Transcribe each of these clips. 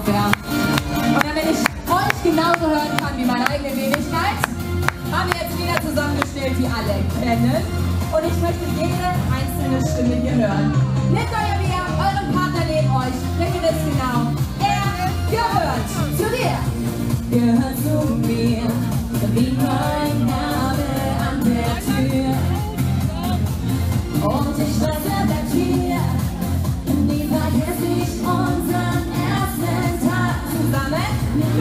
aufwärmen. Und damit ich euch genauso hören kann wie meine eigene Wenigkeit, haben wir jetzt Lieder zusammengestellt, die alle kennen. Und ich möchte jede einzelne Stimme hier hören. Nehmt euer Bier, euren Partner neben euch, welcher ist genau? Er gehört zu dir. Gehört zu mir, wie mein Name an der Tür. Und ich weiß, er bleibt hier. Nie vergesse ich unseren ersten Tag zusammen.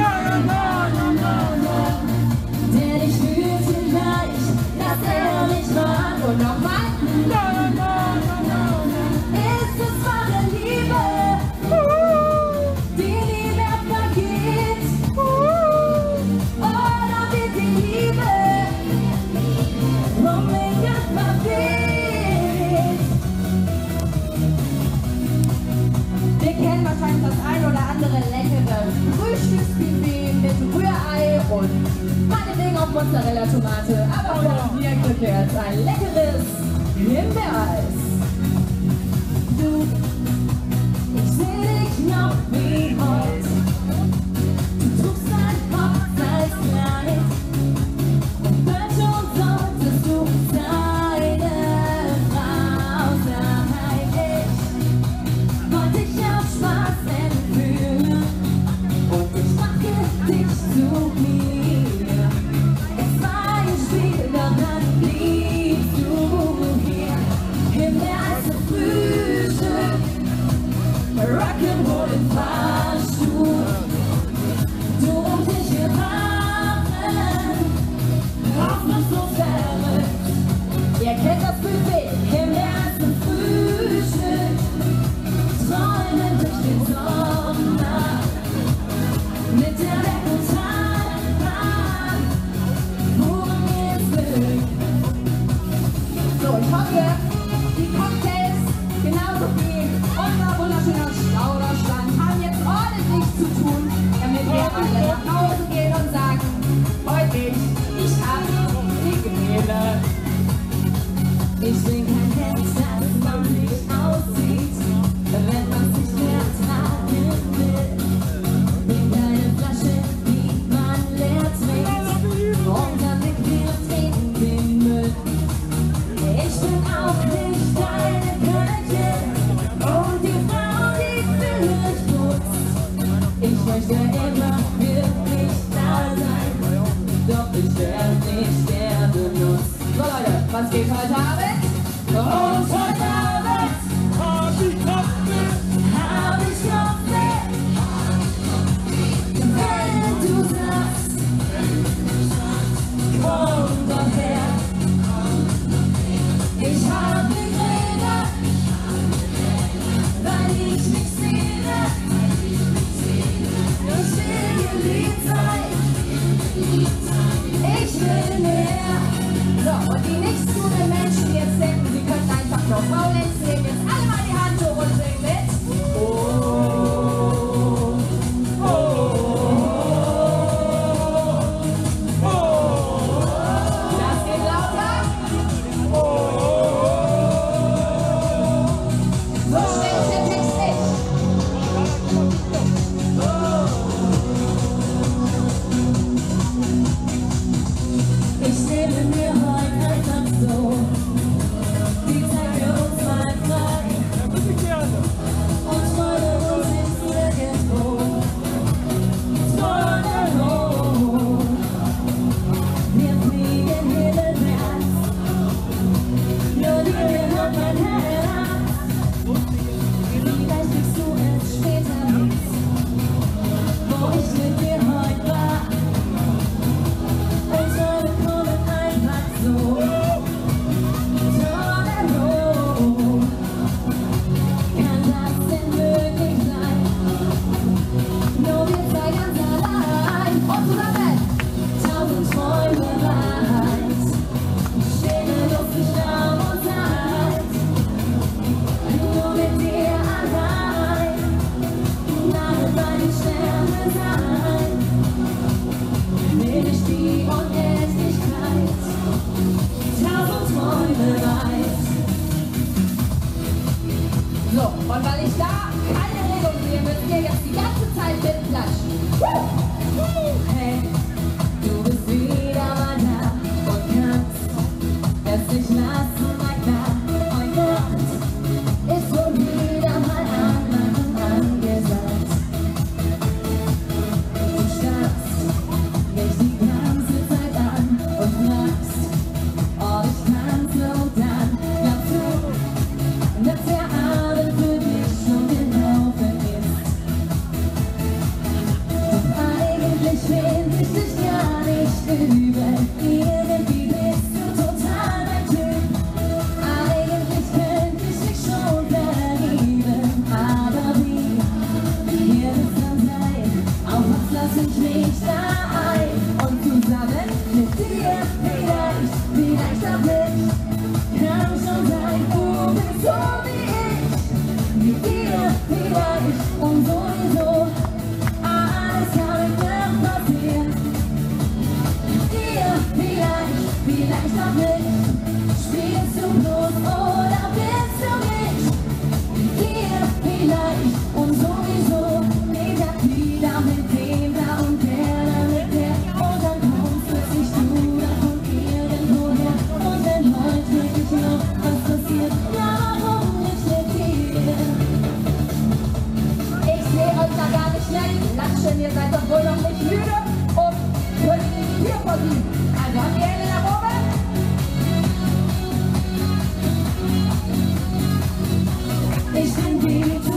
Denn ich fühlte gleich, dass er mich mag. Und nochmal. Ist es wahre Liebe, die nie mehr vergeht? Oder wird die Liebe unbedingt verweht? Wir kennen wahrscheinlich das ein oder andere leckere Frühstücksbuffet mit Rührei und meinetwegen auch Mozzarella-Tomate. Aber von mir gibt es ein leckeres Himbeereis. Du, ich seh dich noch wie heute. Du tust ein Hochzeitskleid und bald schon solltest du deine Frau sein. Ich wollte dich auf Spaß entführen und ich machte dich zu mir. Es war ein Spiel, doch dann bliebst du hier. Himbeereis zum Frühstück, Rock'n'Roll im Fahrstuhl. Du und ich, wir waren hoffnungslos verrückt. Ihr kennt das Buffet, Himbeereis zum Frühstück. Träumen durch den Sommer mit der Welt total. ich finde dich gar nicht übel. Irgendwie bist du total mein Typ. Eigentlich könnte ich mich schon verlieben, aber wie wird es dann sein? Auf was lass ich mich da ein? Und zusammen mit dir vielleicht auch nicht. Kann schon sein, du bist so wie ich. Mit dir vielleicht und sowieso. Alles kann mir passieren. Mit dir vielleicht auch nicht. Spielst du bloß oder willst du mich? Mit dir vielleicht und sowieso. Ich hab wieder mit dem da und der da mit der. Und dann kommst plötzlich du da von irgendwoher. Und wenn heute wirklich noch was passiert, ja warum nicht mit dir? Ich seh euch da gar nicht mehr klatschen, ihr seid doch wohl noch nicht müde und könnt die Tür verdienen. Also habt ihr Hände nach oben? Ich bin wie du,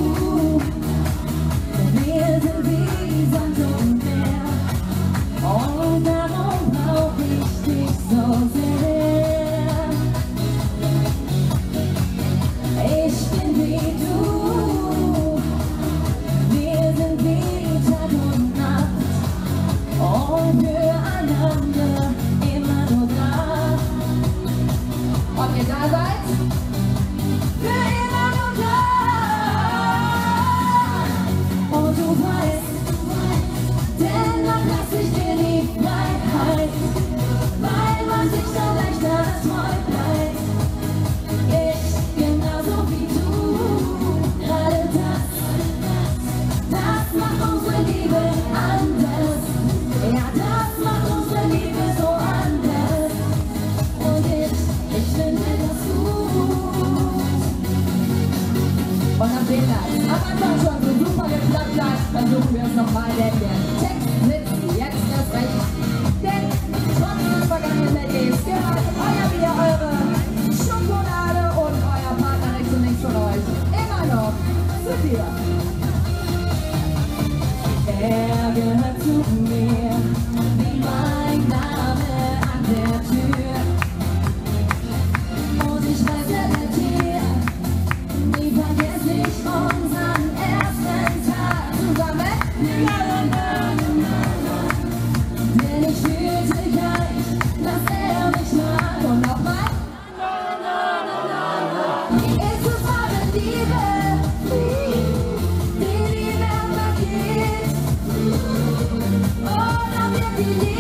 wir sind wie Sand und Meer. Und darum brauch ich dich so sehr. Ich bin wie du, wir sind wie Tag und Nacht. Und füreinander immer nur da. Ob ihr da seid? Für immer nur da. Und du weißt, dennoch lass ich dir die Freiheit, weil man sich dann leichter treu bleibt. Ich genauso wie du, gerade das macht unsere Liebe anders. Ja, das macht unsere Liebe so anders. Und ich finde das gut. Und nachdem das am Anfang schon so super geklappt hat, versuchen wir es nochmal, denn der Text sitzt jetzt erst recht. Denn trotz des vergangenen Medleys gehört euer Bier, eure Schokolade und euer Partner rechts und links von euch immer noch zu dir. Er gehört zu mir, wie mein Name an der Tür. Und ich weiß, er bleibt hier, nie vergesse ich unseren ersten Tag zusammen. Denn ich fühlte gleich, dass er mich mag. Und nochmal. Wie ist es wahre Liebe, die Liebe vergeht? Oder wird die Liebe